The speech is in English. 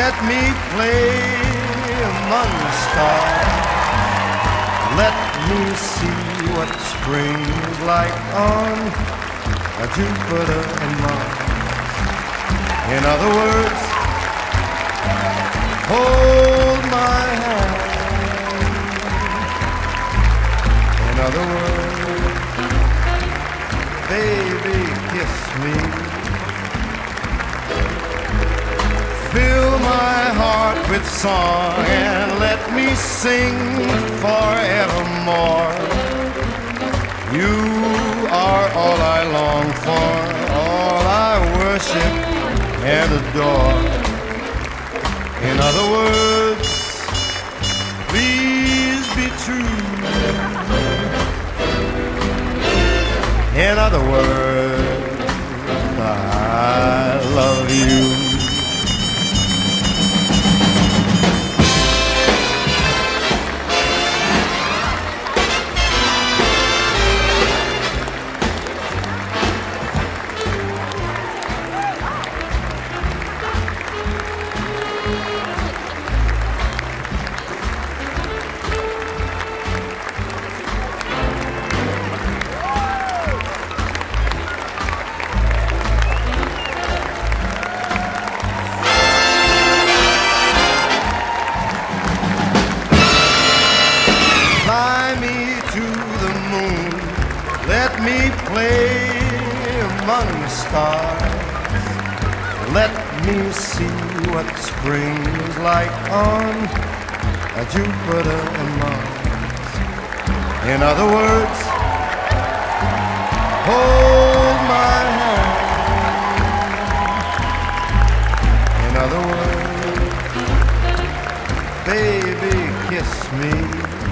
Let me play among the stars. Let me see what spring is like on Jupiter and Mars. In other words, hold my hand. In other words, baby, kiss me. Fill my heart with song and let me sing forevermore. You are all I long for, all I worship and adore. In other words, please be true. In other words, I love you. Let me play among the stars. Let me see what spring is like on Jupiter and Mars. In other words, hold my hand. In other words, baby, kiss me.